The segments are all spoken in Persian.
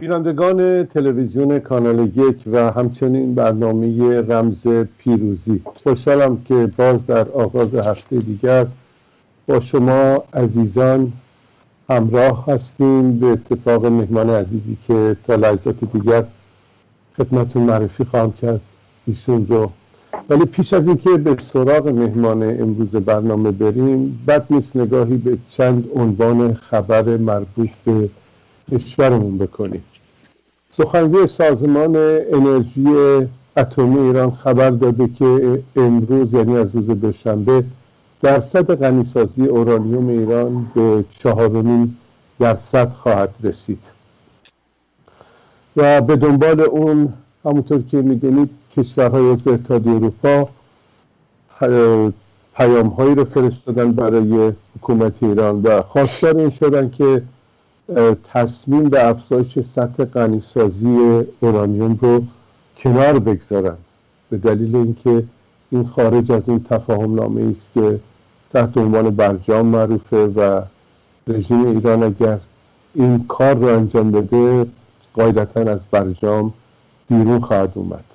بینندگان تلویزیون کانال 1 و همچنین برنامه رمز پیروزی، خوشحالم که باز در آغاز هفته دیگر با شما عزیزان همراه هستیم به اتفاق مهمان عزیزی که تا لحظات دیگر خدمتتون معرفی خواهم کرد ایشون رو. ولی پیش از اینکه به سراغ مهمان امروز برنامه بریم، بد نیست نگاهی به چند عنوان خبر مربوط به کشورمون بکنیم. سخنگوی سازمان انرژی اتمی ایران خبر داده که امروز، یعنی از روز دوشنبه، درصد غنیسازی اورانیوم ایران به 4.5% خواهد رسید و به دنبال اون همونطور که میدونید کشورهای عضو اتحادیه اروپا پیام‌هایی رو فرستادن برای حکومت ایران و خواستار این شدن که تصمیم به افزایش سطح غنیسازی اورانیوم رو کنار بگذارن، به دلیل اینکه این خارج از اون تفاهم نامه است که تحت عنوان برجام معروفه و رژیم ایران اگر این کار رو انجام بده قاعدتاً از برجام بیرون خواهد اومد.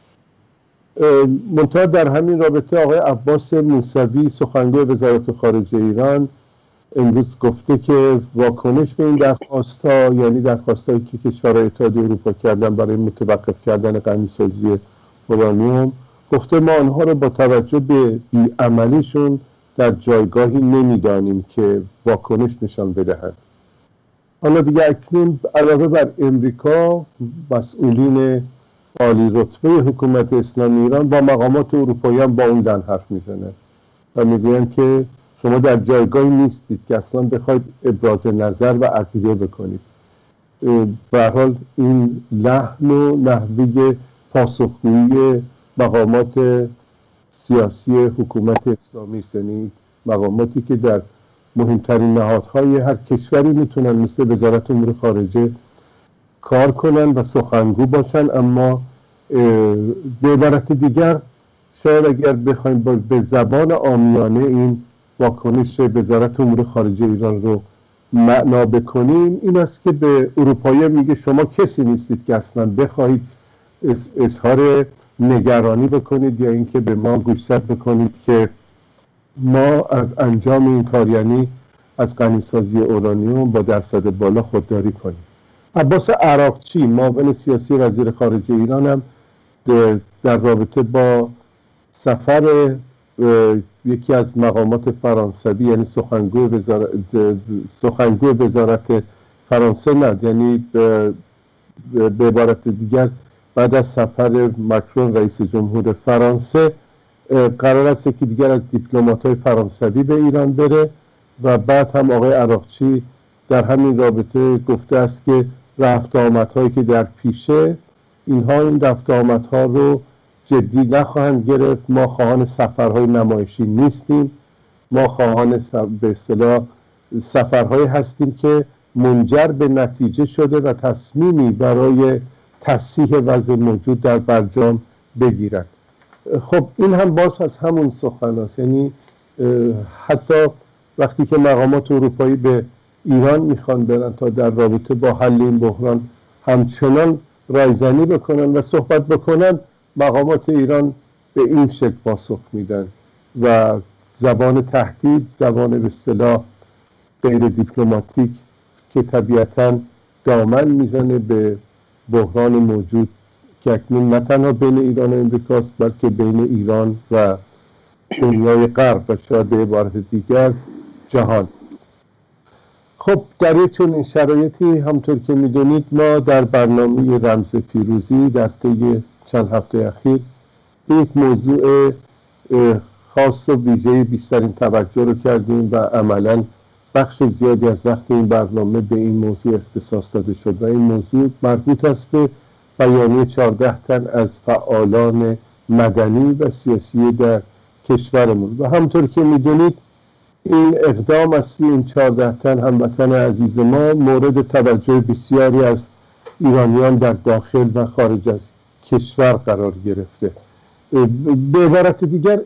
منتها در همین رابطه آقای عباس موسوی سخنگوی وزارت خارجه ایران امروز گفته که واکنش به این درخواست‌ها، یعنی درخواست‌هایی که کشورهای اتحادیه اروپا کردن برای متوقف کردن غنیسازی اورانیوم، گفته ما آنها رو با توجه به بیعملیشون در جایگاهی نمیدانیم که واکنش نشان بدهند. حالا دیگه اکنون علاوه بر امریکا، مسئولین عالی رتبه حکومت اسلامی ایران با مقامات اروپایی هم با اون دن حرف میزنه و میگوین که شما در جایگاهی نیستید که اصلا بخواید ابراز نظر و عقیده بکنید. به هر حال این لحن و نحوه پاسخگویی مقامات سیاسی حکومت اسلامی است، یعنی مقاماتی که در مهمترین نهادهای هر کشوری میتونن مثل وزارت امور خارجه کار کنن و سخنگو باشن، اما به عبارت دیگر شاید اگر بخوایم به زبان عامیانه این واکنش وزارت امور خارجه ایران رو معنا بکنیم، این است که به اروپایی میگه شما کسی نیستید که اصلا بخواید اظهار نگرانی بکنید یا اینکه به ما گوشزد بکنید که ما از انجام این کار، یعنی از غنیسازی اورانیوم با درصد بالا خودداری کنیم. عباس عراقچی معاون سیاسی وزیر خارجه ایران هم در رابطه با سفر یکی از مقامات فرانسوی، یعنی سخنگوی وزارت فرانسه، یعنی به عبارت دیگر بعد از سفر ماکرون رئیس جمهور فرانسه قرار است که دیگر از دیپلمات‌های فرانسوی به ایران بره و بعد هم آقای عراقچی در همین رابطه گفته است که رفت آمدهایی که در پیشه اینها این رفت آمدها رو جدی نخواهند گرفت. ما خواهان سفرهای نمایشی نیستیم، ما خواهان به اصطلاح سفرهایی هستیم که منجر به نتیجه شده و تصمیمی برای تصحیح وضع موجود در برجام بگیرند. خب این هم باز از همون سخن است، یعنی حتی وقتی که مقامات اروپایی به ایران میخوان برن تا در رابطه با حل این بحران همچنان رایزنی بکنن و صحبت بکنن، مقامات ایران به این شکل پاسخ میدن و زبان تهدید، زبان به اصطلاح غیر دیپلماتیک که طبیعتاً دامن میزنه به بحران موجود که اکنون نه تنها بین ایران و امریکاست بلکه بین ایران و دنیای غرب و شاید به عبارت دیگر جهان. خب در یک چنین شرایطی همطور که میدونید ما در برنامه رمز پیروزی در طی چند هفته اخیر یک موضوع خاص و ویژه بیشترین توجه رو کردیم و عملاً بخش زیادی از وقت این برنامه به این موضوع اختصاص داده شد و این موضوع مربوط است به بیانیه 14 تن از فعالان مدنی و سیاسی در کشورمون و همطور که میدونید این اقدام اصلی این 14 تن هموطن عزیز ما مورد توجه بسیاری از ایرانیان در داخل و خارج از کشور قرار گرفته. به عبارت دیگر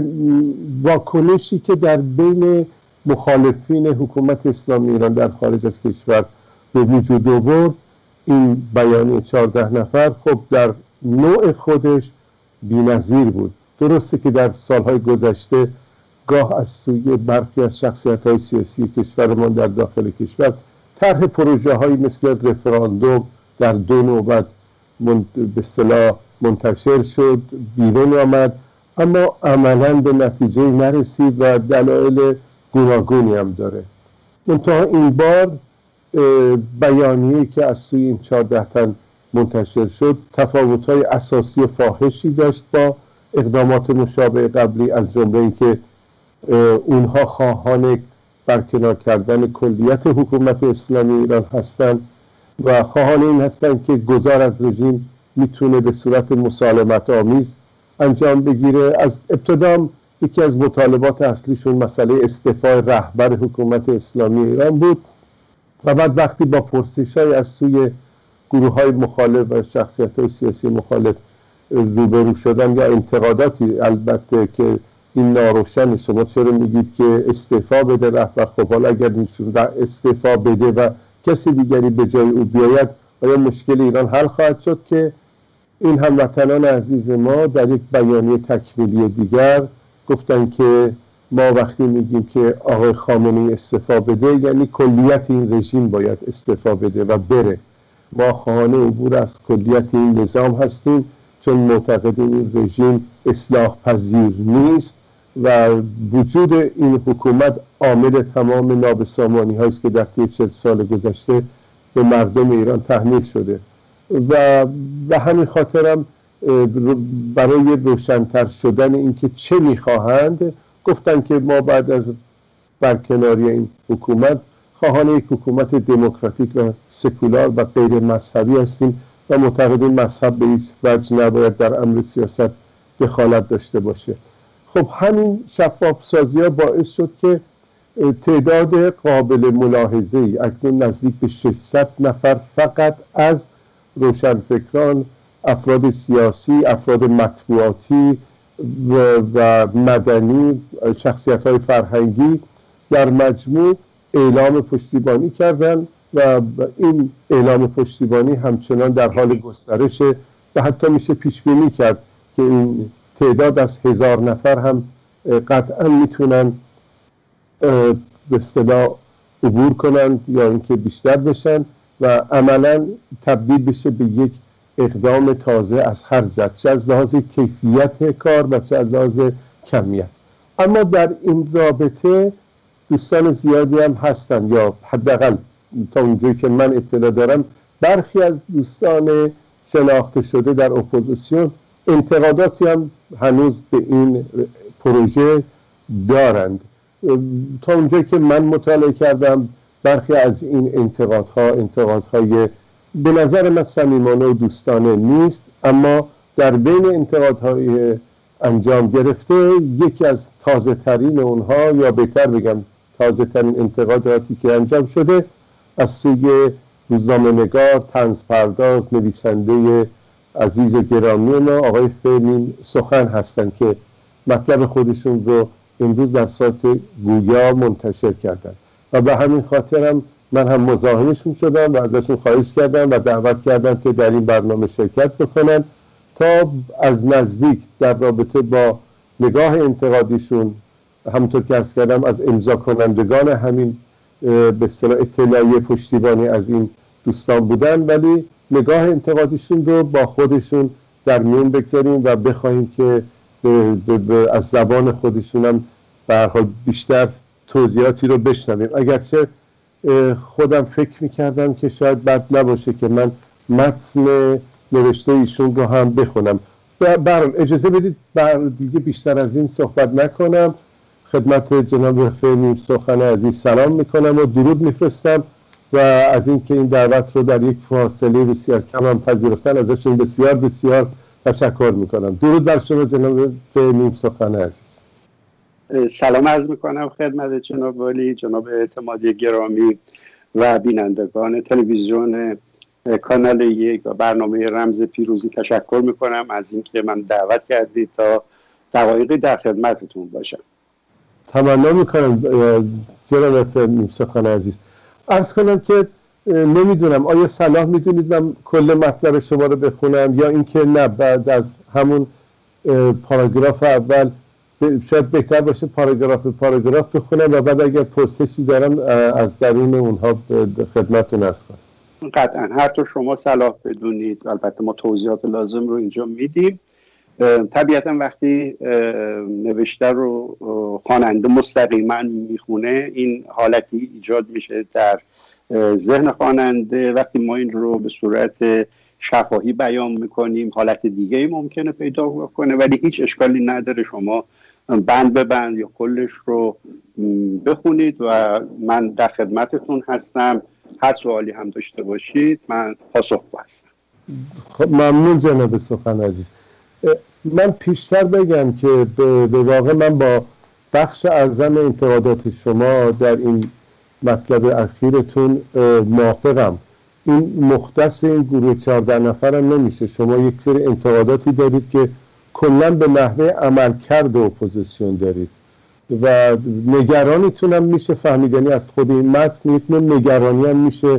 واکنشی که در بین مخالفین حکومت اسلامی ایران در خارج از کشور به وجود آورد این بیانیه 14 نفر خب در نوع خودش بی‌نظیر بود. درسته که در سالهای گذشته گاه از سوی برخی از شخصیت‌های سیاسی کشورمان در داخل کشور طرح پروژه‌هایی مثل رفراندوم در 2 نوبت به اصطلاح منتشر شد، بیرون آمد، اما عملاً به نتیجه نرسید و دلایل گوناگونی هم داره. منتها این بار بیانیه‌ای که از سوی این 14 تن منتشر شد تفاوت‌های اساسی و فاحشی داشت با اقدامات مشابه قبلی، از جمله اینکه اونها خواهان برکنار کردن کلیت حکومت اسلامی ایران هستند و خواهان این هستند که گذار از رژیم میتونه به صورت مسالمت آمیز انجام بگیره. از ابتدا یکی از مطالبات اصلیشون مسئله استعفای رهبر حکومت اسلامی ایران بود و بعد وقتی با پرسش‌های از سوی گروه‌های مخالف و شخصیت‌های سیاسی مخالف روبرو شدن یا انتقاداتی البته که این ناروشن، شما چرا میگید که استعفا بده رهبر؟ خب حالا اگر استعفا بده و کسی دیگری به جای او بیاید آیا مشکل ایران حل خواهد شد؟ که این هموطنان عزیز ما در یک بیانیه تکمیلی دیگر گفتن که ما وقتی میگیم که آقای خامنه‌ای استعفا بده یعنی کلیت این رژیم باید استعفا بده و بره. ما خواهان عبور از کلیت این نظام هستیم چون معتقدیم این رژیم اصلاح پذیر نیست و وجود این حکومت عامل تمام نابسامانی هاییست که در طی 40 سال گذشته به مردم ایران تحمیل شده و به همین خاطرم برای روشن‌تر شدن اینکه چه میخواهند گفتن که ما بعد از برکناری این حکومت خواهان یک حکومت دموکراتیک و سکولار و غیر مذهبی هستیم و معتقدیم مذهب به هیچ وجه نباید در امر سیاست دخالت داشته باشه. خب همین شفاف سازی ها باعث شد که تعداد قابل ملاحظه‌ای اکنون نزدیک به 600 نفر فقط از روشنفکران، افراد سیاسی، افراد مطبوعاتی و مدنی، شخصیت‌های فرهنگی در مجموع اعلام پشتیبانی کردند و این اعلام پشتیبانی همچنان در حال گسترشه و حتی میشه پیش بینی کرد که این تعداد از 1000 نفر هم قطعا میتونن به اصطلاح عبور کنند یا اینکه بیشتر بشن و عملا تبدیل بشه به یک اقدام تازه از هر جهت، چه از لحاظ کیفیت کار و چه از لحاظ کمیت. اما در این رابطه دوستان زیادی هم هستن یا حداقل تا اونجایی که من اطلاع دارم برخی از دوستان شناخته شده در اپوزیسیون انتقاداتی هم هنوز به این پروژه دارند. تا اونجایی که من مطالعه کردم برخی از این انتقادهای به نظر من صمیمانه و دوستانه نیست، اما در بین انتقادهای انجام گرفته یکی از تازه ترین اونها یا بهتر بگم تازه ترین انتقاداتی که انجام شده از سوی روزنامه‌نگار، طنزپرداز، نویسنده عزیز و گرامی ما آقای فهمی سخن هستند که مطلب خودشون رو امروز در سایت گویا منتشر کردن و به همین خاطرم من هم مزاحمشون شدم و ازشون خواهش کردم و دعوت کردم که در این برنامه شرکت بکنن تا از نزدیک در رابطه با نگاه انتقادیشون، همونطور که عرض کردم از امضا کنندگان همین به اصطلاح اطلاعیه پشتیبانی از این دوستان بودن، ولی نگاه انتقادیشون رو با خودشون در میون بگذاریم و بخوایم که از زبان خودشون هم به هر حال بیشتر توضیحاتی رو بشنویم. اگرچه خودم فکر میکردم که شاید بد نباشه که من متن نوشته ایشون رو هم بخونم. برام اجازه بدید دیگه بیشتر از این صحبت نکنم. خدمت جناب فهمی سخن عزیز سلام میکنم و درود میفرستم و از اینکه این دعوت رو در یک فاصله بسیار کم هم پذیرفتن ازشون بسیار بسیار تشکر میکنم. درود بر شما جناب فهمی سخن عزیز. سلام عرض میکنم خدمت جناب والی، جناب اعتمادی گرامی و بینندگان تلویزیون کانال 1 و برنامه رمز پیروزی. تشکر میکنم از اینکه من دعوت کردید تا دقایقی در خدمتتون باشم. تمنا میکنم جناب فهمی سخن عزیز. عرض کنم که نمیدونم آیا صلاح میدونید من کل مطلب شما رو بخونم یا اینکه نه بعد از همون پاراگراف اول شاید بهتر باشه پاراگراف بخونم و بعد اگر پرسشی دارم از درون اونها خدمتتون عرض کنم. قطعا هر طور شما صلاح بدونید، البته ما توضیحات لازم رو اینجا میدیم. طبیعتا وقتی نوشته رو خواننده مستقیما میخونه این حالتی ایجاد میشه در ذهن خواننده. وقتی ما این رو به صورت شفاهی بیان میکنیم حالت دیگه ای ممکنه پیدا کنه، ولی هیچ اشکالی نداره شما بند به بند یا کلش رو بخونید و من در خدمتتون هستم. هر سوالی هم داشته باشید من پاسخگو هستم. خب ممنون جناب سخن عزیز. من پیشتر بگم که به واقع من با بخش اعظم انتقادات شما در این مطلب اخیرتون موافقم. این مختص این گروه 14 نفرم نمیشه. شما یک سری انتقاداتی دارید که کلا به نحوه عملکرد اپوزیسیون دارید و نگرانیتون هم میشه فهمید، یعنی از خود این متن یک نوع نگرانی هم میشه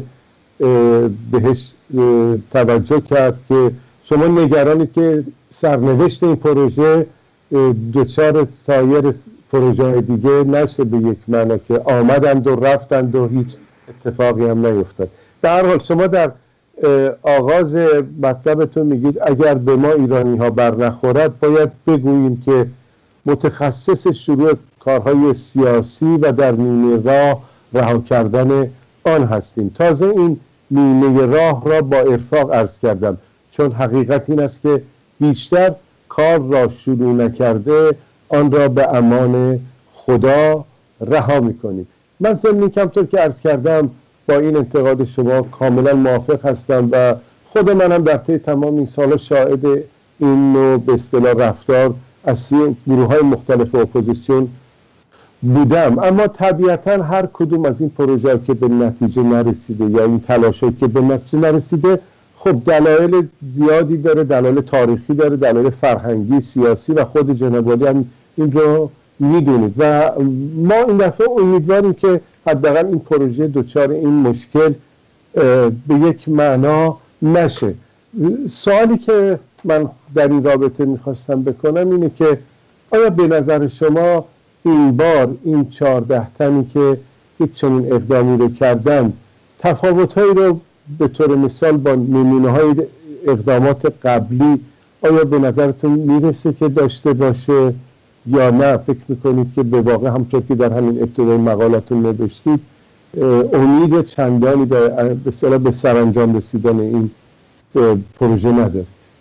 بهش توجه کرد که شما نگرانید که سرنوشت این پروژه دچار سایر پروژه دیگه نشه، به یک معنی که آمدند و رفتند و هیچ اتفاقی هم نیفتاد. در هر حال شما در آغاز مطلبتون میگید اگر به ما ایرانی ها بر نخورد باید بگوییم که متخصص شروع کارهای سیاسی و در نیمه راه رها کردن آن هستیم. تازه این نیمه راه را با ارفاق عرض کردم، چون حقیقت این است که بیشتر کار را شروع نکرده آن را به امان خدا رها میکنید. من ضمن کمطور که عرض کردم با این انتقاد شما کاملا موافق هستم و خود منم در طی تمام این سالا شاهد این نوع به اصطلاح رفتار از گروه های مختلف اپوزیسیون بودم. اما طبیعتا هر کدوم از این پروژه که به نتیجه نرسیده یا این تلاشی که به نتیجه نرسیده خب دلایل زیادی داره، دلایل تاریخی داره، دلایل فرهنگی، سیاسی و خود جناب عالی هم این رو میدونید و ما این دفعه امیدواریم که حداقل این پروژه دچار این مشکل به یک معنا نشه. سوالی که من در این رابطه میخواستم بکنم اینه که آیا به نظر شما این بار این 14 تنی که یک چنین اقدامی رو کردن تفاوت‌هایی رو به طور مثال با نمونه‌های اقدامات قبلی آیا به نظرتون میرسه که داشته باشه یا نه؟ فکر میکنید که به واقع همطور که در همین ابتدای مقالاتون نوشتید امید چندانی به سرانجام رسیدن این پروژه نداره؟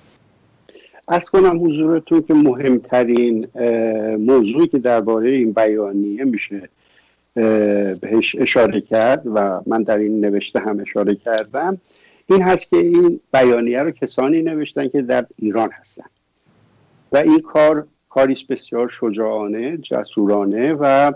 عرض کنم حضورتون که مهمترین موضوعی که درباره این بیانیه میشه بهش اشاره کرد و من در این نوشته هم اشاره کردم این هست که این بیانیه رو کسانی نوشتن که در ایران هستن و این کاریست بسیار شجاعانه، جسورانه و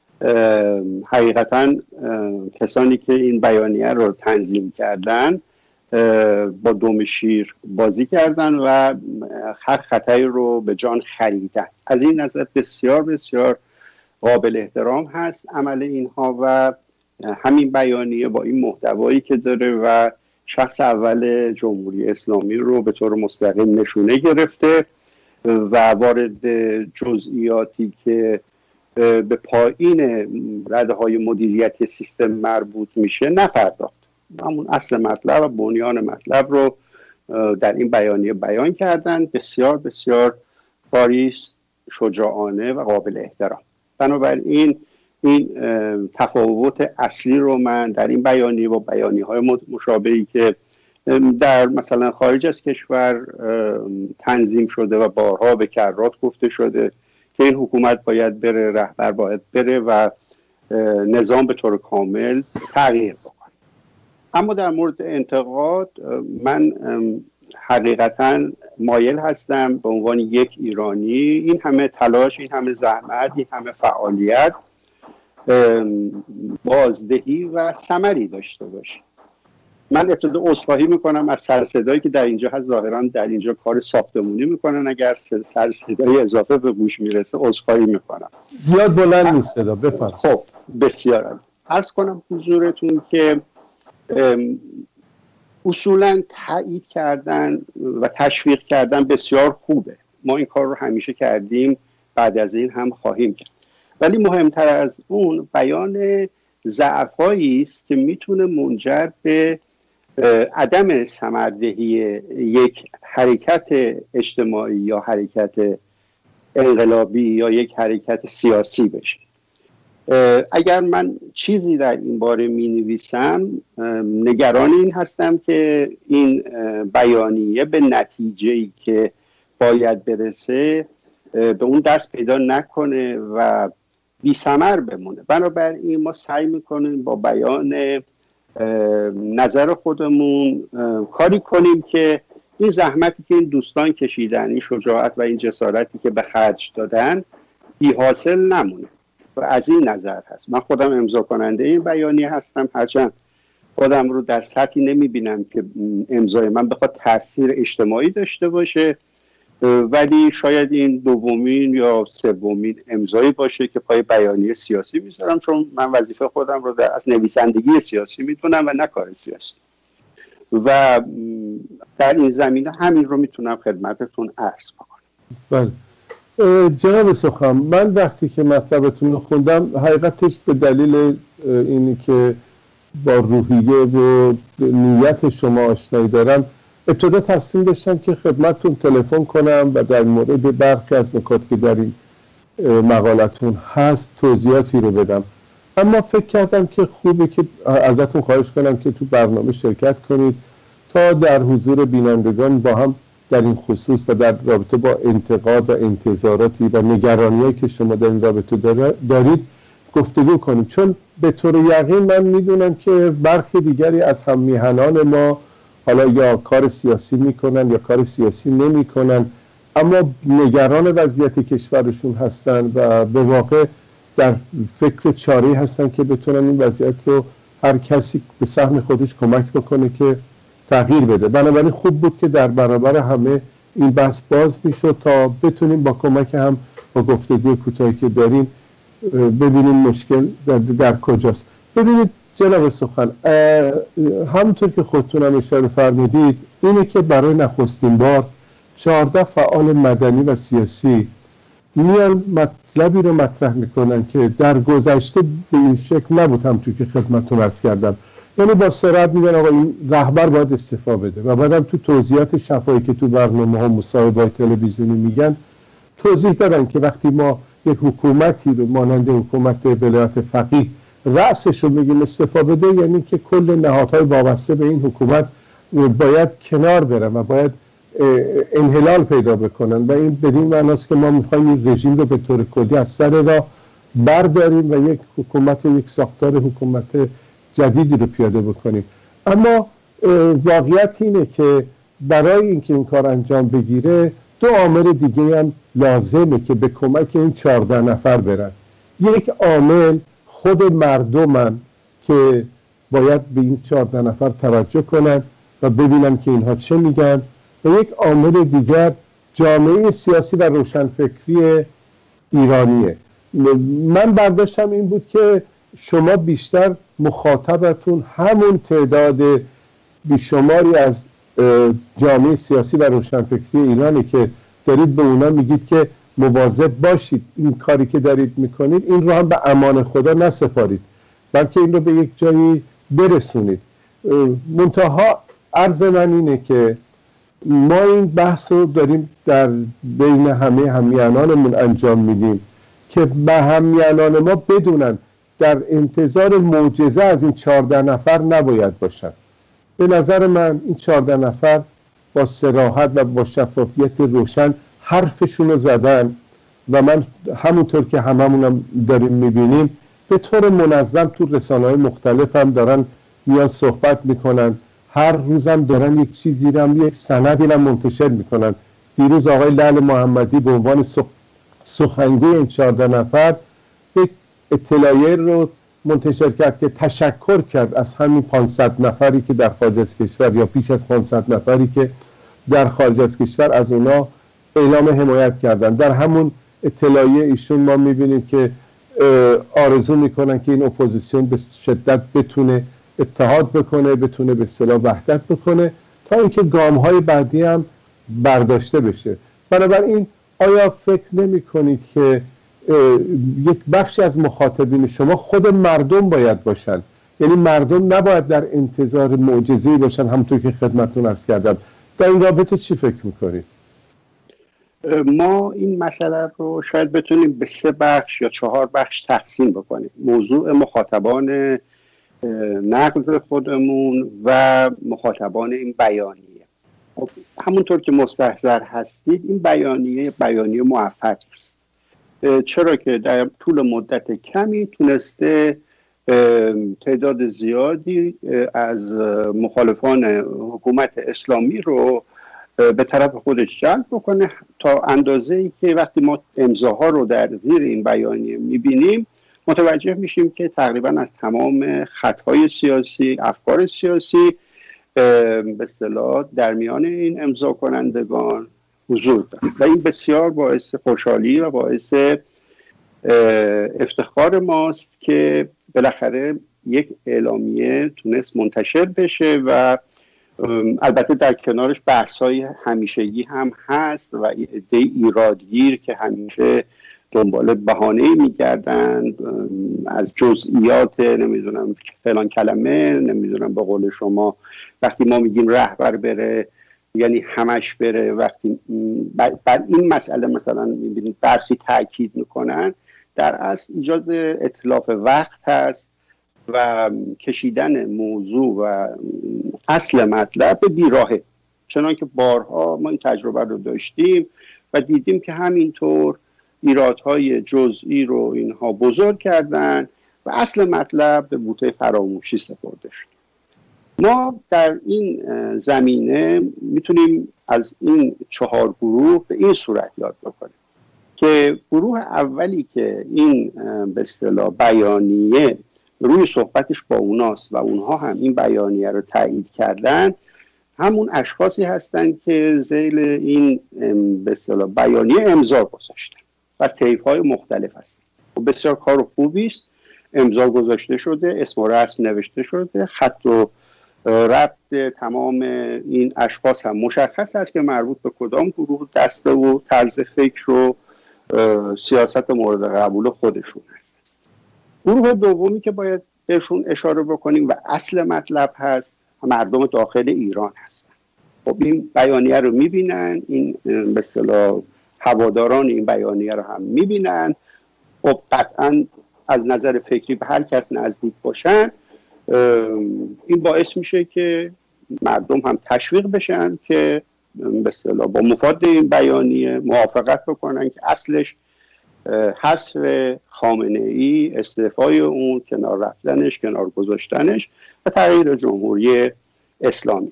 حقیقتا کسانی که این بیانیه رو تنظیم کردن با دم شیر بازی کردن و هر خطایی رو به جان خریدن. از این نظر بسیار بسیار قابل احترام هست عمل اینها و همین بیانیه با این محتوایی که داره و شخص اول جمهوری اسلامی رو به طور مستقیم نشونه گرفته و وارد جزئیاتی که به پایین رده‌های مدیریتی سیستم مربوط میشه نپرداخت. همون اصل مطلب و بنیان مطلب رو در این بیانیه بیان کردن. بسیار بسیار کاریست شجاعانه و قابل احترام. بنابراین این تفاوت اصلی رو من در این بیانیه با بیانیه‌های مشابهی که در مثلا خارج از کشور تنظیم شده و بارها به کرات گفته شده که این حکومت باید بره، رهبر باید بره و نظام به طور کامل تغییر بکنه. اما در مورد انتقاد من حقیقتا مایل هستم به عنوان یک ایرانی این همه تلاش، این همه زحمت، این همه فعالیت بازدهی و ثمری داشته باشه. من ابتدا عذرخواهی میکنم از سرصدایی که در اینجا هست، ظاهرا در اینجا کار ساختمونی میکنن، اگر سرصدای اضافه به گوش میرسه عذرخواهی میکنم. زیاد بلند نیست صدا، بفرمایید. خب بسیار عرض کنم حضورتون که اصولا تایید کردن و تشویق کردن بسیار خوبه. ما این کار رو همیشه کردیم، بعد از این هم خواهیم کرد. ولی مهمتر از اون بیان ضعف‌هایی است که میتونه منجر به عدم ثمردهی یک حرکت اجتماعی یا حرکت انقلابی یا یک حرکت سیاسی بشه. اگر من چیزی در این باره می نویسم، نگران این هستم که این بیانیه به نتیجه‌ای که باید برسه به اون دست پیدا نکنه و بی ثمر بمونه. بنابراین ما سعی میکنیم با بیان نظر خودمون کاری کنیم که این زحمتی که این دوستان کشیدن، این شجاعت و این جسارتی که به خرج دادن بی حاصل نمونه و از این نظر هست. من خودم امضا کننده این بیانیه هستم، هرچند خودم رو در سطحی نمیبینم که امضای من بخواد تاثیر اجتماعی داشته باشه، ولی شاید این دومین یا سومین امضایی باشه که پای بیانیه سیاسی میذارم، چون من وظیفه خودم رو از نویسندگی سیاسی میدونم و نه کار سیاسی. و در این زمینه همین رو میتونم خدمتتون عرض بکنم. بله جناب سخن، من وقتی که مطلبتون رو خوندم حقیقتش به دلیل اینی که با روحیه و نیت شما آشنایی دارم، ابتدا تصمیم داشتم که خدمتتون تلفن کنم و در مورد برخی از نکات که در این مقالتون هست توضیحاتی رو بدم. اما فکر کردم که خوبه که ازتون خواهش کنم که تو برنامه شرکت کنید تا در حضور بینندگان با هم در این خصوص و در رابطه با انتقاد و انتظاراتی و نگرانی‌هایی که شما در این رابطه دارید گفتگو کنیم، چون به طور یقین من میدونم که برخی دیگری از هم میهنان ما حالا یا کار سیاسی میکنن یا کار سیاسی نمیکنن، اما نگران وضعیت کشورشون هستن و به واقع در فکر چاره‌ای هستن که بتونن این وضعیت رو هر کسی به سهم خودش کمک بکنه که تغییر بده. بنابراین خوب بود که در برابر همه این بحث باز میشد تا بتونیم با کمک هم با گفتگوی کوتاهی که داریم ببینیم مشکل در کجاست. ببینید جناب سخن، همونطور که خودتون هم اشاره فرمودید اینه که برای نخستین بار 14 فعال مدنی و سیاسی میان مطلبی رو مطرح میکنن که در گذشته به این شکل نبود، همونطور که خدمتتون عرض کردم. یعنی با صراحت میگن آقا این رهبر باید استعفا بده و بعدم تو توضیحات شفاهی که تو برنامه ها مصاحبه‌های تلویزیونی میگن توضیح دادن که وقتی ما یک حکومتی رو مانند حکومت ولایت فقیه رأسش رو میگیم استعفا بده، یعنی که کل نهادهای وابسته به این حکومت باید کنار برن و باید انحلال پیدا بکنن و این بدین معناست که ما میخوایم این رژیم رو به طور کلی از سر راه برداریم و یک حکومت و یک ساختار حکومت جدیدی رو پیاده بکنیم. اما واقعیت اینه که برای اینکه این کار انجام بگیره دو عامل دیگه هم لازمه که به کمک این 14 نفر برن. یک عامل خود مردمن که باید به این 14 نفر توجه کنن و ببینن که اینها چه میگن، و یک عامل دیگر جامعه سیاسی و روشنفکری ایرانیه. من برداشتم این بود که شما بیشتر مخاطبتون همون تعداد بیشماری از جامعه سیاسی و روشنفکری ایرانی که دارید به اونا میگید که مواظب باشید این کاری که دارید میکنید این رو هم به امان خدا نسپارید، بلکه این رو به یک جایی برسونید. منتها عرض من اینه که ما این بحث رو داریم در بین همه همیهنانمون انجام میدیم که به همیهنان ما بدونن در انتظار معجزه از این 14 نفر نباید باشن. به نظر من این 14 نفر با صراحت و با شفافیت روشن حرفشون رو زدن و من همونطور که هممونم داریم میبینیم به طور منظم تو رسانه‌های مختلف هم دارن میان صحبت میکنن، هر روزم دارن یک چیزی رو یک سندی رو منتشر میکنن. دیروز آقای لعل محمدی به عنوان سخنگوی این 14 نفر یک اطلاعیه رو منتشر کرد که تشکر کرد از همین 500 نفری که در خارج از کشور یا پیش از 500 نفری که در خارج از کشور از اونا اعلام حمایت کردن. در همون اطلاعیه ایشون ما میبینیم که آرزو میکنن که این اپوزیسیون به شدت بتونه اتحاد بکنه، بتونه به اصطلاح وحدت بکنه تا اینکه گام‌های بعدی هم برداشته بشه. بنابراین آیا فکر نمی‌کنید که یک بخشی از مخاطبین شما خود مردم باید باشن؟ یعنی مردم نباید در انتظار معجزه‌ای باشن، همونطور که خدمتتون عرض کردم. در این رابطه چی فکر می‌کنید؟ ما این مسئله رو شاید بتونیم به 3 بخش یا 4 بخش تقسیم بکنیم. موضوع مخاطبان نقد خودمون و مخاطبان این بیانیه. خب همونطور که مستحضر هستید این بیانیه موفقی است، چرا که در طول مدت کمی تونسته تعداد زیادی از مخالفان حکومت اسلامی رو به طرف خودش جلب بکنه، تا اندازه‌ای که وقتی ما امضاها رو در زیر این بیانیه می‌بینیم متوجه میشیم که تقریبا از تمام خطهای سیاسی، افکار سیاسی به اصطلاح در میان این امضا کنندگان حضور دارد و این بسیار باعث خوشحالی و باعث افتخار ماست که بالاخره یک اعلامیه تونست منتشر بشه و البته در کنارش بحث‌های همیشگی هم هست و عده ایرادگیر که همیشه دنبال بهانه‌ای می‌گردن از جزئیات، نمیدونم فلان کلمه، نمیدونم به قول شما وقتی ما میگیم رهبر بره یعنی همش بره، وقتی بر این مسئله مثلا می‌بینید برخی تاکید میکنن، در اصل ایجاد اتلاف وقت هست و کشیدن موضوع و اصل مطلب به بیراهه. چنانکه بارها ما این تجربه رو داشتیم و دیدیم که همینطور ایرادهای جزئی رو اینها بزرگ کردن و اصل مطلب به بوته فراموشی سپرده شد. ما در این زمینه میتونیم از این 4 گروه به این صورت یاد بکنیم که گروه اولی که این به اصطلاح بیانیه روی صحبتش با اوناست و اونها هم این بیانیه رو تایید کردن، همون اشخاصی هستن که ذیل این به اصطلاح بیانیه امضا گذاشتن و طیف‌های مختلف هستن. و بسیار کار خوبی است، امضا گذاشته شده، اسم و رسم نوشته شده، خط و ربط تمام این اشخاص هم مشخص است که مربوط به کدام گروه دسته و طرز فکر و سیاست مورد قبول خودشون هست. گروه دومی که باید بهشون اشاره بکنیم و اصل مطلب هست، مردم داخل ایران هستن. خب این بیانیه رو میبینن، این به اصطلاح هواداران این بیانیه رو هم میبینن. خب قطعا از نظر فکری به هر کس نزدیک باشن، این باعث میشه که مردم هم تشویق بشن که به اصطلاح با مفاد این بیانیه موافقت بکنن که اصلش حذف خامنه‌ای، استعفای اون، کنار رفتنش، کنار گذاشتنش و تغییر جمهوری اسلامی.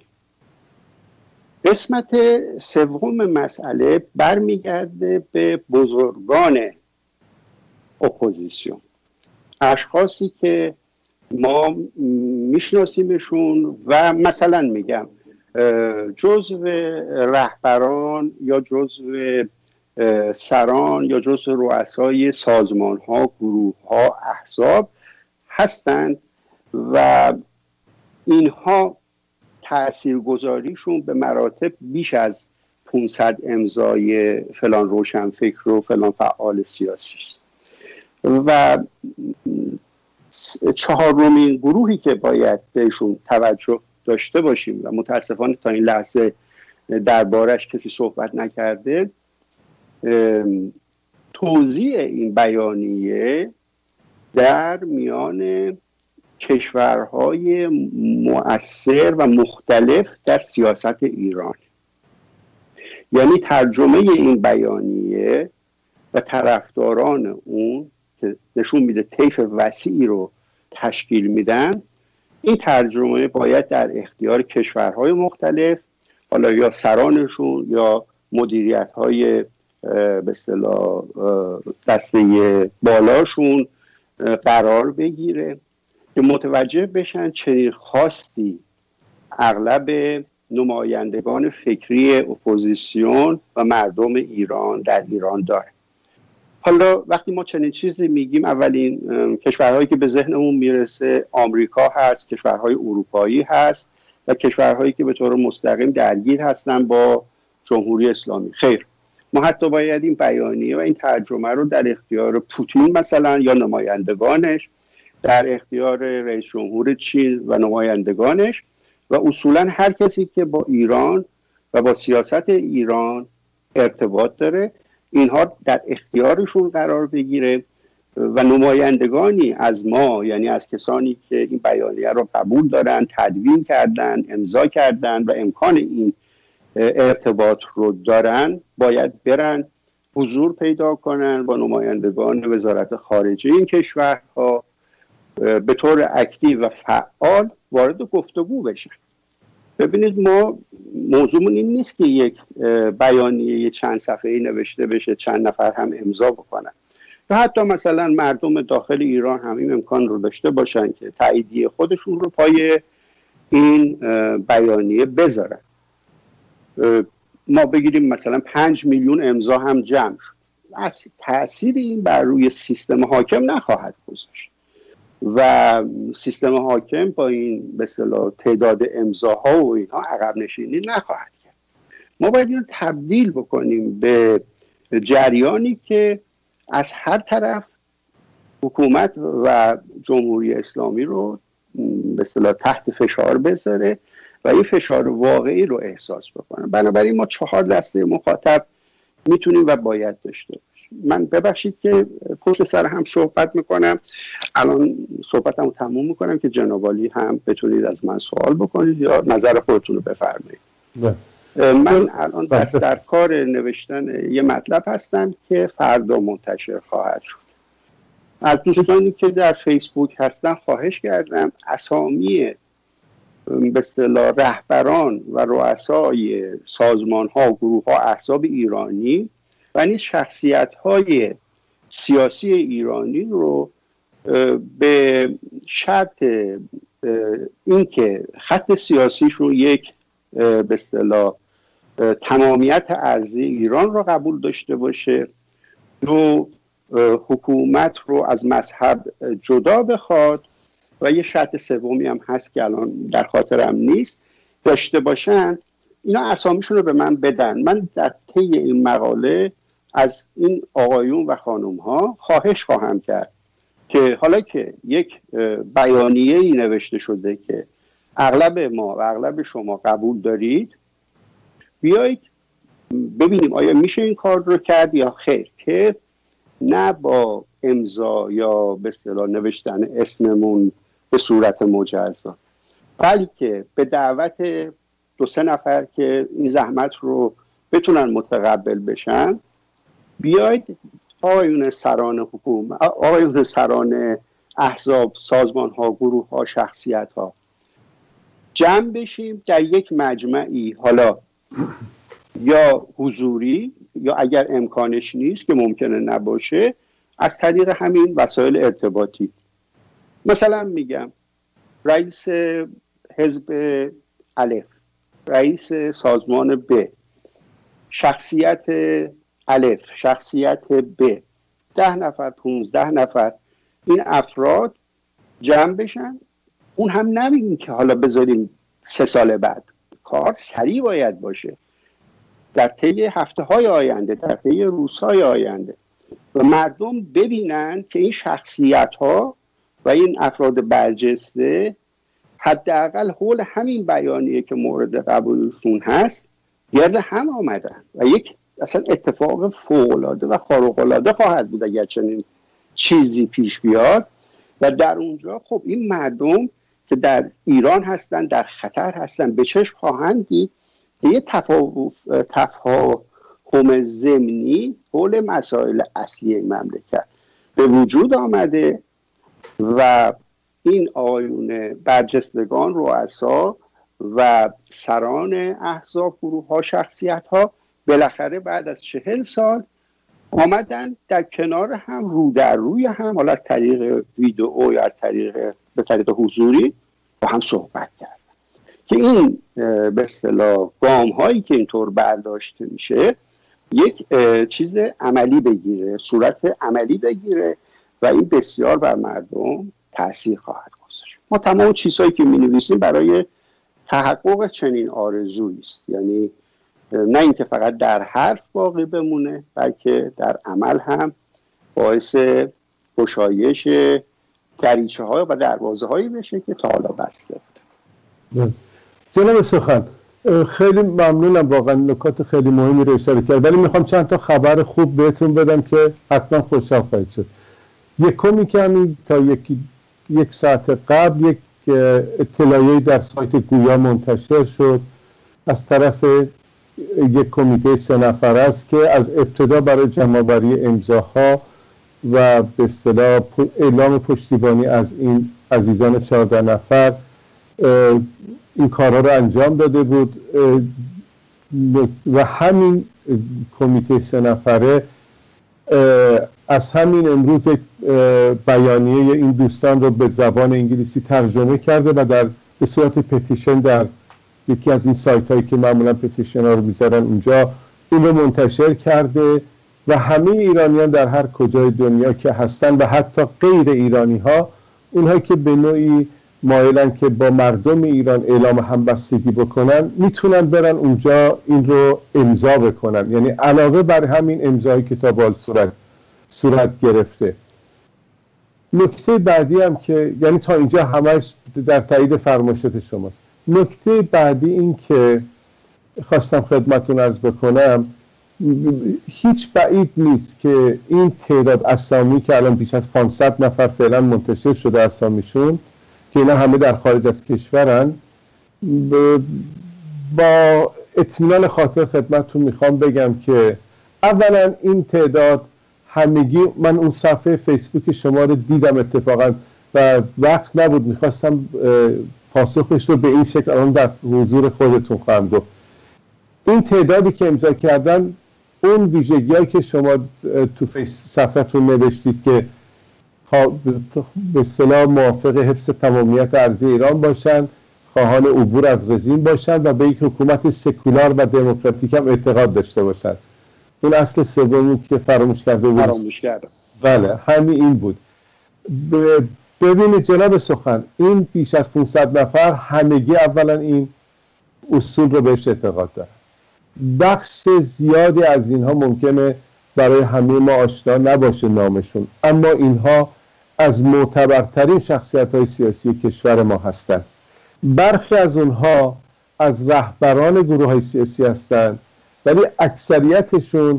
قسمت سوم مسئله برمیگرده به بزرگان اپوزیسیون، اشخاصی که ما میشناسیمشون و مثلا میگم جزو رهبران یا جزو سران یا جزو رؤسای سازمان ها، گروه ها، احزاب هستند و اینها تاثیرگذاریشون به مراتب بیش از 500 امضای فلان روشنفکر و فلان فعال سیاسی است. و 4مین گروهی که باید بهشون توجه داشته باشیم و متاسفانه تا این لحظه دربارش کسی صحبت نکرده، توزیع این بیانیه در میان کشورهای مؤثر و مختلف در سیاست ایران. یعنی ترجمه این بیانیه و طرفداران اون که نشون میده طیف وسیعی رو تشکیل میدن، این ترجمه باید در اختیار کشورهای مختلف، حالا یا سرانشون یا مدیریت‌های به اصطلاح دسته بالاشون قرار بگیره که متوجه بشن چنین خواستی اغلب نمایندگان فکری اپوزیسیون و مردم ایران در ایران داره. حالا وقتی ما چنین چیزی میگیم، اولین کشورهایی که به ذهنمون میرسه آمریکا هست، کشورهای اروپایی هست و کشورهایی که به طور مستقیم درگیر هستن با جمهوری اسلامی. خیر، ما حتی باید این بیانیه و این ترجمه رو در اختیار پوتین مثلا یا نمایندگانش، در اختیار رئیس جمهور چین و نمایندگانش و اصولا هر کسی که با ایران و با سیاست ایران ارتباط داره، اینها در اختیارشون قرار بگیره و نمایندگانی از ما، یعنی از کسانی که این بیانیه رو قبول دارن، تدوین کردن، امضا کردن و امکان این ارتباط رو دارن، باید برن حضور پیدا کنن با نمایندگان وزارت خارجه این کشورها، به طور اکتیو و فعال وارد گفتگو بشن. ببینید، ما موضوعمون این نیست که یک بیانیه چند صفحه‌ای نوشته بشه، چند نفر هم امضا بکنن، و حتی مثلا مردم داخل ایران هم این امکان رو داشته باشن که تاییدیه خودشون رو پای این بیانیه بذارن. ما بگیریم مثلا 5 میلیون امضا هم جمع شد، تأثیری این بر روی سیستم حاکم نخواهد گذاشت و سیستم حاکم با این به اصطلاح تعداد امضاها و اینها عقب نشینی نخواهد کرد. ما باید این تبدیل بکنیم به جریانی که از هر طرف حکومت و جمهوری اسلامی رو به اصطلاح تحت فشار بذاره و این فشار واقعی رو احساس بکنه. بنابراین ما 4 دسته مخاطب میتونیم و باید داشته باشیم. من ببخشید که پشت سر هم صحبت میکنم، الان صحبتم رو تموم میکنم که جناب عالی هم بتونید از من سوال بکنید یا نظر خودتون رو بفرمایید. من الان دست در کار نوشتن یه مطلب هستم که فردا منتشر خواهد شد. از دوستانی که در فیسبوک هستن خواهش کردم اسامی به اصطلاح رهبران و رؤسای سازمان ها و گروه ها احزاب ایرانی و نیز شخصیت های سیاسی ایرانی رو به شرط اینکه خط سیاسیشون یک به اصطلاح تمامیت ارضی ایران رو قبول داشته باشه، دو حکومت رو از مذهب جدا بخواد و یه شرط سومی هم هست که الان در خاطرم نیست داشته باشن، اینا اسامیشون رو به من بدن. من در طی این مقاله از این آقایون و خانم ها خواهش خواهم کرد که حالا که یک بیانیه‌ای نوشته شده که اغلب ما و اغلب شما قبول دارید، بیایید ببینیم آیا میشه این کار رو کرد یا خیر، که نه با امضا یا به اصطلاح نوشتن اسممون به صورت مجزا، بلکه به دعوت 2-3 نفر که این زحمت رو بتونن متقبل بشن، بیایید آقایون سران حکومت، آقایون سران احزاب، سازمان ها، گروه ها، شخصیت ها جمع بشیم در یک مجمعی، حالا یا حضوری یا اگر امکانش نیست که ممکنه نباشه از طریق همین وسایل ارتباطی. مثلا میگم رئیس حزب الف، رئیس سازمان ب، شخصیت الف، شخصیت ب، 10 نفر 15 نفر این افراد جمع بشن. اون هم نمیگیم که حالا بذاریم 3 سال بعد، کار سریع باید باشه، در طی هفته‌های آینده، در طی روزهای آینده، و مردم ببینن که این شخصیت‌ها و این افراد برجسته حداقل حول همین بیانیه که مورد قبولشون هست گرد هم آمدن و یک اصلا اتفاق فوق‌العاده و خارق‌العاده خواهد بود اگر چنین چیزی پیش بیاد. و در اونجا خب این مردم که در ایران هستن، در خطر هستن، به چشم خواهند دید که یه تفاهم ضمنی حول مسائل اصلی این مملکت به وجود آمده و این آقایون برجستگان، رؤسا و سران احزاب، گروه ها، شخصیت ها بالاخره بعد از 40 سال آمدن در کنار هم، رو در روی هم، حالا از طریق ویدئو یا از به طریق حضوری با هم صحبت کردن که این به اصطلاح گام هایی که اینطور برداشته میشه یک چیز عملی بگیره، صورت عملی بگیره و این بسیار بر مردم تأثیر خواهد گذاشت. ما تمام چیزهایی که می‌نویسیم برای تحقق چنین آرزویی است، یعنی نه اینکه فقط در حرف باقی بمونه بلکه در عمل هم باعث گشایش دریچه‌ها و دروازه‌هایی بشه که تا حالا بسته بود. جناب سخن، خیلی ممنونم، واقعا نکات خیلی مهمی رو اشاره کرد، ولی میخوام چند تا خبر خوب بهتون بدم که حتما خوشحال خواهید شد. یکمی که همین تا یک ساعت قبل یک اطلاعیه‌ای در سایت گویا منتشر شد از طرف یک کمیته 3 نفره است که از ابتدا برای جمع‌آوری امضاها و به اصطلاح اعلام پشتیبانی از این عزیزان 14 نفر این کارها رو انجام داده بود و همین کمیته 3 نفره از همین امروز یک بیانیه این دوستان رو به زبان انگلیسی ترجمه کرده و به صورت پتیشن در یکی از این سایت هایی که معمولا پتیشن ها رو میذارن اونجا این رو منتشر کرده و همه ایرانیان در هر کجای دنیا که هستن و حتی غیر ایرانی ها، اونهایی که به نوعی مایلن که با مردم ایران اعلام همبستگی بکنن، میتونن برن اونجا این رو امضا بکنن، یعنی علاوه بر همین امضایی که تا بال صورت گرفته. نکته بعدی هم که یعنی تا اینجا همش در تایید فرمایشات شماست. نکته بعدی این که خواستم خدمتتون عرض بکنم، هیچ بعید نیست که این تعداد اسامی که الان بیش از 500 نفر فعلا منتشر شده اسامیشون که اینا همه در خارج از کشورن، با اطمینان خاطر خدمتتون میخوام بگم که اولا این تعداد همگی، من اون صفحه فیسبوک شما رو دیدم اتفاقا و وقت نبود میخواستم پاسخش رو به این شکل الان در حضور خودتون خواهم گفت. این تعدادی که امضا کردن اون ویژگی‌هایی که شما تو صفحتون نوشتید که به اصطلاح موافق حفظ تمامیت ارضی ایران باشن، خواهان عبور از رژیم باشن و به یک حکومت سکولار و دموکراتیک هم اعتقاد داشته باشن. این اصل سومی که فراموش کرده بود. فراموش کردم. بله، همین این بود. ببینید جناب سخن، این بیش از 500 نفر همگی اولا این اصول رو بهش اعتقاد دارن. بخش زیادی از اینها ممکنه برای همه ما آشنا نباشه نامشون، اما اینها از معتبرترین شخصیت‌های سیاسی کشور ما هستند. برخی از اونها از رهبران گروه‌های سیاسی هستند، ولی اکثریتشون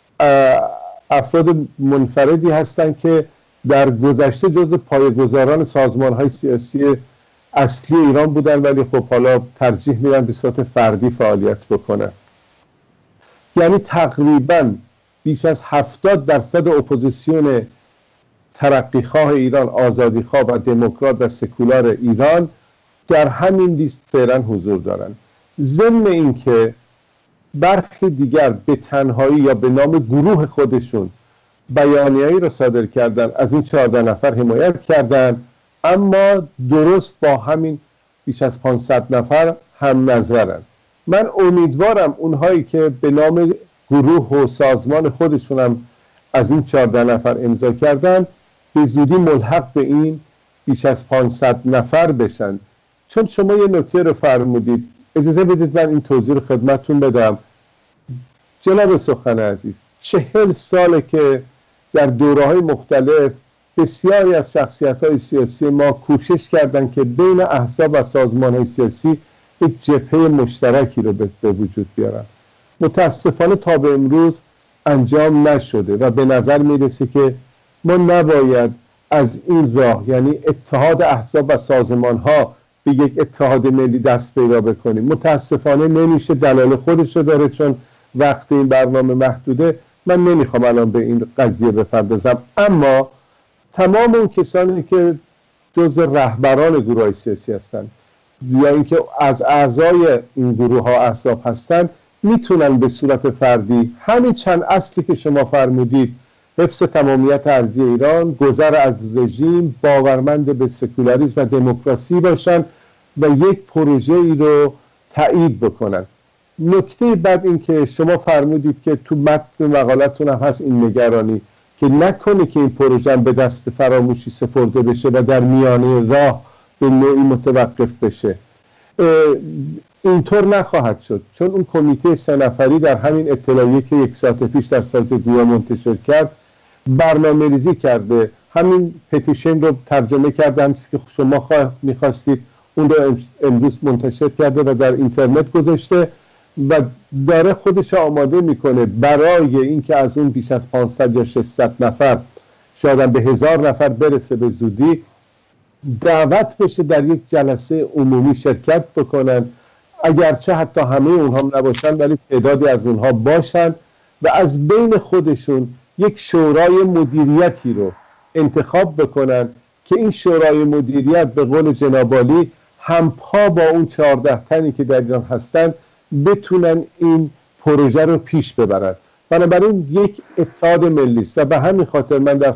افراد منفردی هستند که در گذشته جزو پایه‌گذاران سازمان‌های سیاسی اصلی ایران بودن، ولی خب حالا ترجیح میدن به صورت فردی فعالیت بکنن. یعنی تقریباً بیش از 70% اپوزیسیون ترقیخواه ایران، آزادیخواه و دموکرات و سکولار ایران در همین لیست فعلا حضور دارن. ضمن اینکه برخی دیگر به تنهایی یا به نام گروه خودشون بیانیه‌ای را صادر کردن، از این 14 نفر حمایت کردن، اما درست با همین بیش از 500 نفر هم نظرن. من امیدوارم اونهایی که به نام گروه و سازمان خودشون هم از این 14 نفر امضا کردن به زودی ملحق به این بیش از 500 نفر بشن. چون شما یه نکته رو فرمودید، اجازه بدید من این توضیح رو خدمتتون بدم. جناب سخن عزیز، 40 ساله که در دوره‌های مختلف بسیاری از شخصیت‌های سیاسی ما کوشش کردن که بین احزاب و سازمان‌های سیاسی یک جبهه مشترکی رو به وجود بیارن. متاسفانه تا به امروز انجام نشده و به نظر میرسه که ما نباید از این راه، یعنی اتحاد احزاب و سازمان‌ها به یک اتحاد ملی دست پیدا بکنیم. متاسفانه نمیشه، دلایل خودش رو داره، چون وقت این برنامه محدوده. من نمیخوام الان به این قضیه بپردازم، اما تمام اون کسانی که جز رهبران گروه‌های سیاسی هستن یا اینکه از اعضای این گروه ها احزاب هستن میتونن به صورت فردی همین چند اصلی که شما فرمودید، حفظ تمامیت ارضی ایران، گذر از رژیم، باورمند به سکولاریسم و دموکراسی باشن و یک پروژه ای رو تایید بکنن. نکته بعد این که شما فرمودید که تو متن مقالتون هم هست این نگرانی که نکنه که این پروژه به دست فراموشی سپرده بشه و در میانه راه به نوعی متوقف بشه. اینطور نخواهد شد، چون اون کمیته 3 نفری در همین اطلاعیه که 1 ساعت پیش در سایت گویا منتشر کرد برنامه ریزی کرده، همین پتیشن رو ترجمه کرده، همچیزی که شما میخواستید اون رو امروز منتشر کرده و در اینترنت گذاشته و داره خودش آماده میکنه برای اینکه از اون بیش از 500 یا 600 نفر شاید به 1000 نفر برسه به زودی، دعوت بشه در یک جلسه عمومی شرکت بکنن، اگرچه حتی همه اونها نباشن ولی تعدادی از اونها باشن و از بین خودشون یک شورای مدیریتی رو انتخاب بکنن که این شورای مدیریت به قول جناب عالی همپا با اون 14 تنی که در ایران هستن بتونن این پروژه رو پیش ببرن. بنابراین یک اتحاد ملی است و به همین خاطر من در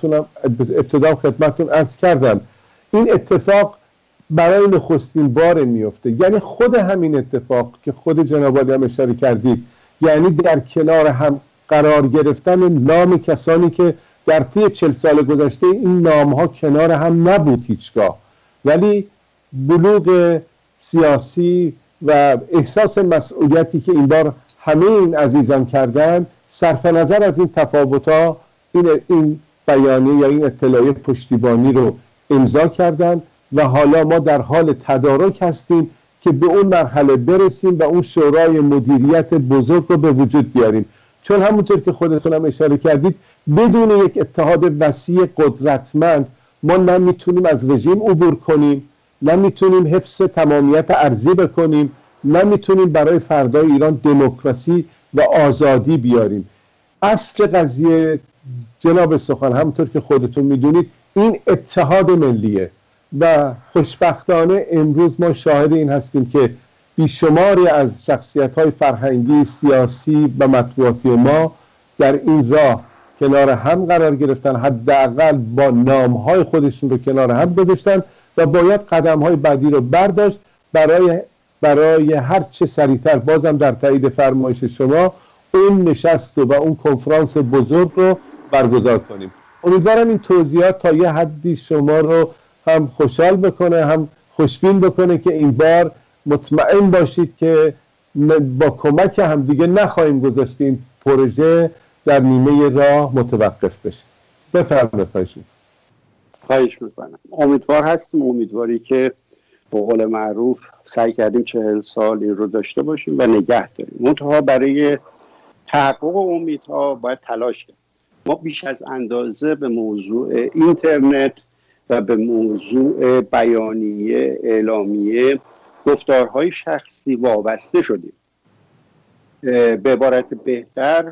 ابتدا خدمتتون عرض کردم این اتفاق برای نخستین بار میفته، یعنی خود همین اتفاق که خود جناب عالی هم اشاره کردید، یعنی در کنار هم قرار گرفتن نام کسانی که در طی 40 سال گذشته این نامها کنار هم نبود هیچگاه، ولی بلوغ سیاسی و احساس مسئولیتی که این بار همه این عزیزان کردن، صرف نظر از این تفاوت‌ها این بیانیه یا این اطلاعیه پشتیبانی رو امضا کردن و حالا ما در حال تدارک هستیم که به اون مرحله برسیم و اون شورای مدیریت بزرگ رو به وجود بیاریم، چون همونطور که خودتون هم اشاره کردید بدون یک اتحاد وسیع قدرتمند ما نه میتونیم از رژیم عبور کنیم، نه میتونیم حفظ تمامیت ارضی بکنیم، نه میتونیم برای فردای ایران دموکراسی و آزادی بیاریم. اصل قضیه جناب سخن همونطور که خودتون میدونید این اتحاد ملیه و خوشبختانه امروز ما شاهد این هستیم که بیشماری از شخصیت‌های فرهنگی، سیاسی و مطبوعاتی ما در این راه کنار هم قرار گرفتن، حداقل با نام‌های خودشون رو کنار هم گذاشتن و باید قدم‌های بعدی رو برداشت برای هر چه سریعتر بازم در تایید فرمایش شما اون نشست و اون کنفرانس بزرگ رو برگزار کنیم. امیدوارم این توضیحات تا یه حدی شما رو هم خوشحال بکنه هم خوشبین بکنه که این بار مطمئن باشید که با کمک هم دیگه نخواهیم گذاشتیم پروژه در نیمه راه متوقف بشه. بفرمایید. خواهش میکنم. امیدوار هستیم، امیدواری که به قول معروف سعی کردیم 40 سال این رو داشته باشیم و نگه داریم. منتها برای تحقق امیدها باید تلاش کنیم. ما بیش از اندازه به موضوع اینترنت و به موضوع بیانیه اعلامیه گفتارهای شخصی وابسته شدیم. به عبارت بهتر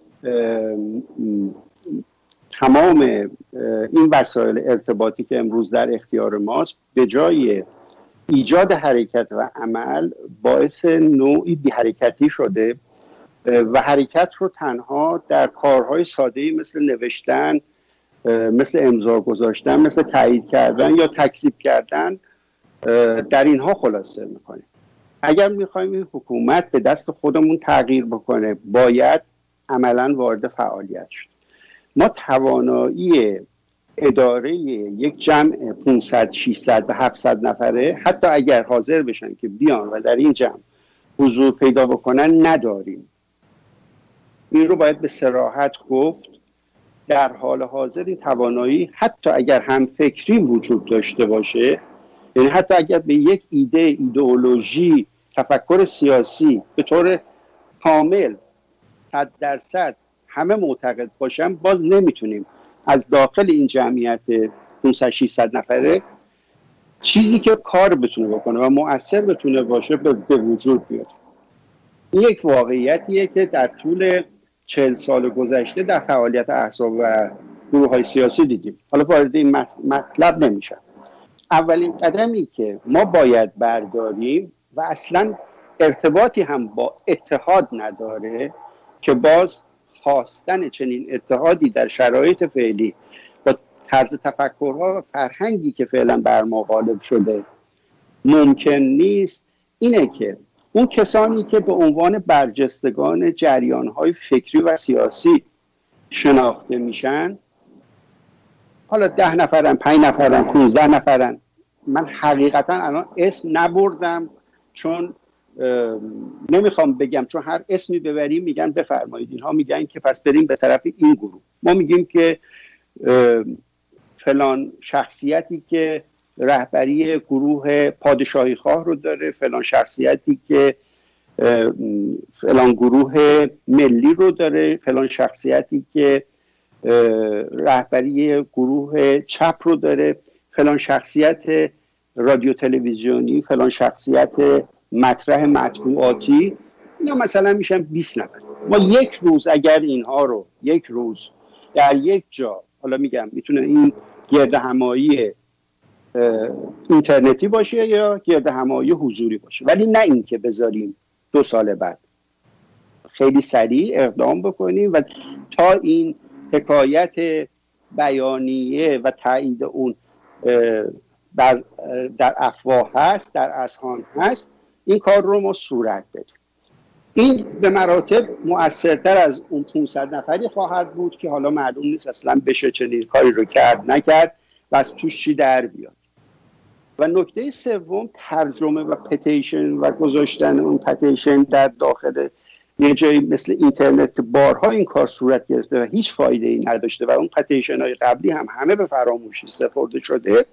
تمام این وسایل ارتباطی که امروز در اختیار ماست به جای ایجاد حرکت و عمل باعث نوعی بی حرکتی شده و حرکت رو تنها در کارهای ساده‌ای مثل نوشتن، مثل امضا گذاشتن، مثل تایید کردن یا تکذیب کردن در اینها خلاصه میکنیم. اگر میخوایم این حکومت به دست خودمون تغییر بکنه باید عملاً وارد فعالیت شد. ما توانایی اداره یک جمع 500 600 و 700 نفره حتی اگر حاضر بشن که بیان و در این جمع حضور پیدا بکنن نداریم. این رو باید به صراحت گفت. در حال حاضر این توانایی حتی اگر هم فکری وجود داشته باشه، یعنی حتی اگر به یک ایدئولوژی، تفکر سیاسی به طور کامل 100% همه معتقد باشن، باز نمیتونیم از داخل این جمعیت 500-600 نفره چیزی که کار بتونه بکنه و مؤثر بتونه باشه به وجود بیاد. این یک واقعیتیه که در طول 40 سال گذشته در فعالیت احزاب و گروه‌های سیاسی دیدیم. حالا وارد این مطلب نمیشم. اولین قدمی که ما باید برداریم و اصلا ارتباطی هم با اتحاد نداره که باز خواستن چنین اتحادی در شرایط فعلی با طرز تفکرها و فرهنگی که فعلا بر ما غالب شده ممکن نیست، اینه که اون کسانی که به عنوان برجستگان جریان‌های فکری و سیاسی شناخته میشن، حالا 10 نفرن، 5 نفرن، 15 نفرن، من حقیقتا الان اسم نبردم چون نمیخوام بگم، چون هر اسمی ببریم میگن بفرمایید، اینها میگن که پس بریم به طرف این گروه. ما میگیم که فلان شخصیتی که رهبری گروه پادشاهی خواه رو داره، فلان شخصیتی که فلان گروه ملی رو داره، فلان شخصیتی که رهبری گروه چپ رو داره، فلان شخصیت رادیو تلویزیونی، فلان شخصیت مطرح مطبوعاتی. اینا مثلا میشن 20 نفر. ما یک روز اگر اینها رو یک روز در یک جا، حالا میگم میتونه این گرد همایی اینترنتی باشه یا گرد همایی حضوری باشه، ولی نه این که بذاریم 2 سال بعد، خیلی سریع اقدام بکنیم و تا این حکایت بیانیه و تایید اون در افواه هست، در اذهان هست، این کار رو ما صورت بدیم. این به مراتب مؤثرتر از اون 500 نفری خواهد بود که حالا معلوم نیست اصلا بشه چنین کاری رو کرد نکرد و از توش چی در بیاد. و نکته سوم، ترجمه و پتیشن و گذاشتن اون پتیشن در داخل یه جایی مثل اینترنت که بارها این کار صورت گرفته و هیچ فایده ای نداشته و اون پتیشن های قبلی هم همه به فراموشی سپرده شده.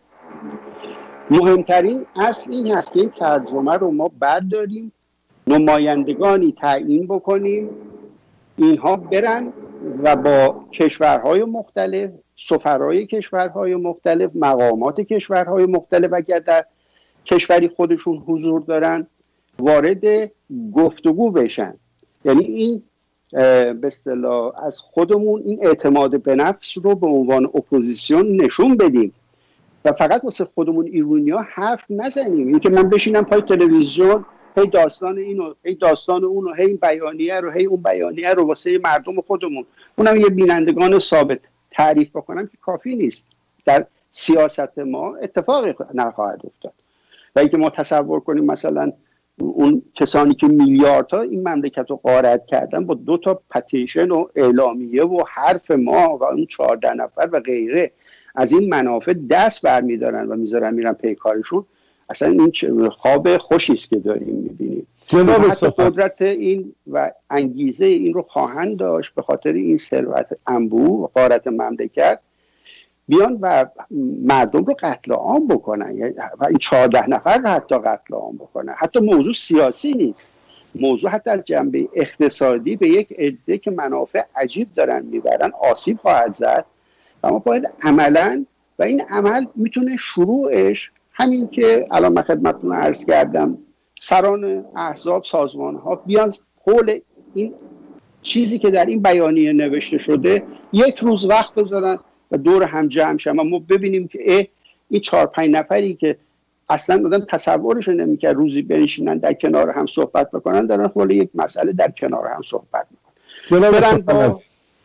مهمترین اصل این هست که این ترجمه رو ما برداریم، نمایندگانی تعیین بکنیم، اینها برن و با کشورهای مختلف، سفرای کشورهای مختلف، مقامات کشورهای مختلف اگر در کشوری خودشون حضور دارن، وارد گفتگو بشن. یعنی این به اصطلاح از خودمون این اعتماد به نفس رو به عنوان اپوزیسیون نشون بدیم و فقط واسه خودمون ایرونیا حرف نزنیم. این که من بشینم پای تلویزیون هی داستان اینو، هی داستان اونو، هی این بیانیه رو، هی اون بیانیه رو واسه مردم خودمون، اونم یه بینندگان ثابت تعریف بکنم که کافی نیست. در سیاست ما اتفاقی نخواهد افتاد. و اینکه ما تصور کنیم مثلا اون کسانی که میلیاردها این مملکت رو غارت کردن با 2 تا پتیشن و اعلامیه و حرف ما و اون 14 نفر و غیره از این منافع دست برمیدارن و میذارن میرن پی کارشون، اصلا این خواب خوشی است که داریم میبینیم. حتی قدرت این و انگیزه این رو خواهند داشت به خاطر این ثروت انبوه و غارت مملکت بیان و مردم رو قتل عام بکنن و این 14 نفر رو حتی قتل عام بکنن. حتی موضوع سیاسی نیست، موضوع حتی از جنبه اقتصادی به یک عده که منافع عجیب دارن میبرن آسیب خواهد زد. و ما باید عملاً، و این عمل میتونه شروعش همین که الان من خدمتتون عرض کردم، سران احزاب، سازمان ها بیان حول این چیزی که در این بیانیه نوشته شده یک روز وقت بذارن و دور هم جمع شن و ما ببینیم که این 4-5 نفری که اصلا آدم تصورش نمی‌کرد روزی بنشینن در کنار هم صحبت بکنن، دارن حول یک مسئله در کنار هم صحبت میکنن.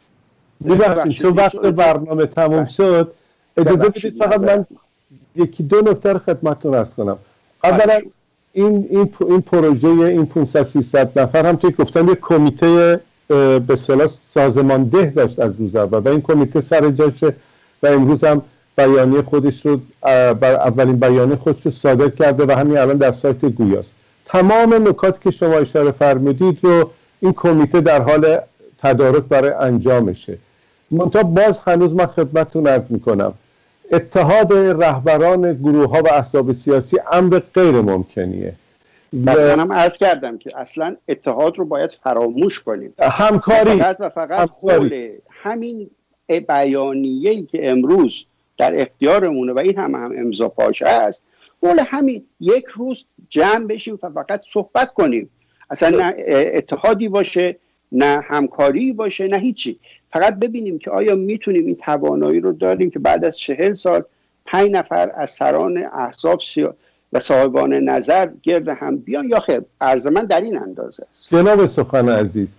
ببخشید چون وقت برنامه تموم شد، اجازه بدید فقط من 1-2 نکته رو خدمتتون عرض کنم. اولا این پروژه این 500-600 نفر هم که گفتم یک کمیته به اصطلاح سازمانده داشت از روز اول و این کمیته سر جاشه و امروز هم بیانیه خودش رو اولین بیانیه خودش رو صادر کرده و همین الان در سایت گویاست. تمام نکات که شما اشاره فرمودید رو این کمیته در حال تدارک برای انجامشه. منتها باز هنوز من خدمتتون عرض میکنم اتحاد رهبران گروه ها و احزاب سیاسی امر غیر ممکنیه. منم عرض کردم که اصلا اتحاد رو باید فراموش کنیم. همکاری فقط حول همین بیانیه‌ای که امروز در اختیارمونه و این هم امضا پاشه است، حول همین یک روز جمع بشیم و فقط صحبت کنیم. اصلا نه اتحادی باشه، نه همکاری باشه، نه هیچی. فقط ببینیم که آیا میتونیم این توانایی رو داریم که بعد از 40 سال 5 نفر از سران احزاب و صاحبان نظر گرد هم بیان یا خیر. عرض من در این اندازه است. جناب سخن عزیز،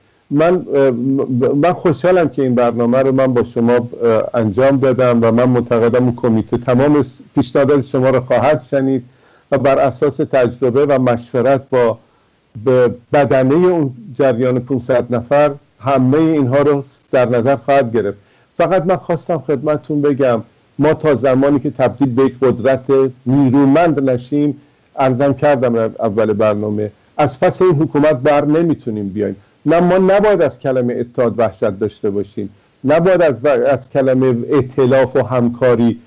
من خوشحالم که این برنامه رو من با شما انجام دادم و من معتقدم اون کمیته تمام پیشنهادات شما رو خواهد شنید و بر اساس تجربه و مشورت با به بدنه اون جریان 500 نفر همه اینها رو در نظر خواهد گرفت. فقط من خواستم خدمتتون بگم ما تا زمانی که تبدیل به یک قدرت نیرومند نشیم، عرضم کردم اول برنامه، از پس این حکومت بر نمیتونیم بیایم. نه، ما نباید از کلمه اتحاد وحشت داشته باشیم، نباید از کلمه ائتلاف و همکاری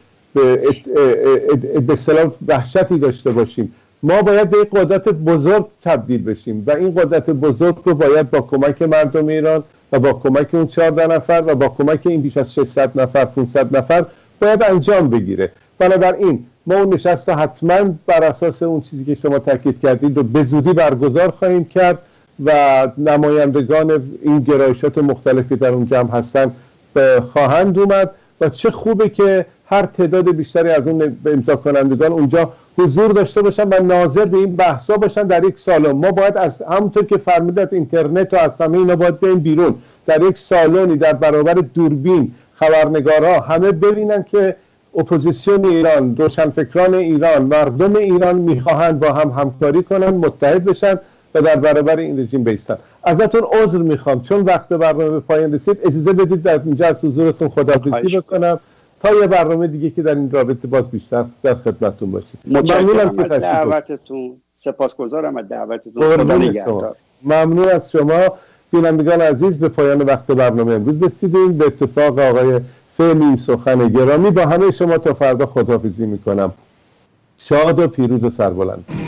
به اصطلاح وحشتی داشته باشیم. ما باید به یک قدرت بزرگ تبدیل بشیم و این قدرت بزرگ رو باید با کمک مردم ایران و با کمک اون 14 نفر و با کمک این بیش از 600 نفر 500 نفر باید انجام بگیره. بنابراین ما اون نشست حتما بر اساس اون چیزی که شما تاکید کردید رو به زودی برگزار خواهیم کرد و نمایندگان این گرایشات مختلف که در اون جمع هستن خواهند اومد و چه خوبه که هر تعداد بیشتری از اون امضا کنندگان اونجا حضور داشته باشن و ناظر به این بحثا باشن در یک سالن. ما باید از همونطور که فرمودید از اینترنت و از همه اینا باید بریم بیرون، در یک سالنی در برابر دوربین خبرنگارها همه ببینن که اپوزیسیون ایران، روشنفکران ایران، مردم ایران میخواهند با هم همکاری کنن، متحد بشن و در برابر این رژیم بیستن. ازتون عذر میخوام چون وقت برنامه به پایان رسید، اجازه بدید در اینجا از حضورتون خداحافظی بکنم تا یه برنامه دیگه که در این رابطه باز بیشتر در خدمتتون باشیم. ممنونم از دعوتتون، سپاسگزارم از دعوتتون. خدا نگهدار. ممنون از شما. بینندگان عزیز، به پایان وقت برنامه امروز رسیدیم. به اتفاق آقای فعلی سخن گرامی با همه شما تا فردا خداحافظی میکنم. شاد و پیروز و سربلند.